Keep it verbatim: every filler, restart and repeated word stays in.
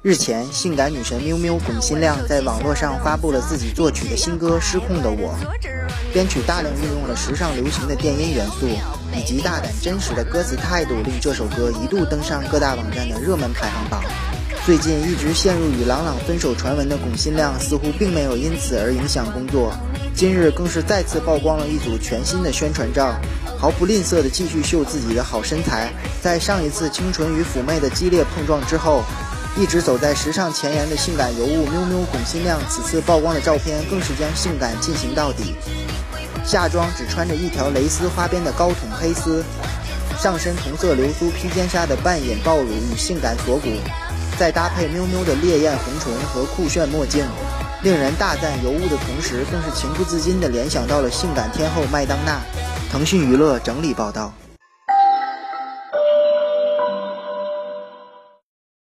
日前，性感女神喵喵巩心亮在网络上发布了自己作曲的新歌《失控的我》，编曲大量运用了时尚流行的电音元素，以及大胆真实的歌词态度，令这首歌一度登上各大网站的热门排行榜。最近一直陷入与朗朗分手传闻的巩心亮，似乎并没有因此而影响工作。今日更是再次曝光了一组全新的宣传照，毫不吝啬地继续秀自己的好身材。在上一次清纯与妩媚的激烈碰撞之后，一直走在时尚前沿的性感尤物喵喵巩心亮，此次曝光的照片更是将性感进行到底。下装只穿着一条蕾丝花边的高筒黑丝，上身同色流苏披肩纱的半掩爆乳与性感锁骨，再搭配喵喵的烈焰红唇和酷炫墨镜，令人大赞尤物的同时，更是情不自禁地联想到了性感天后麦当娜。腾讯娱乐整理报道。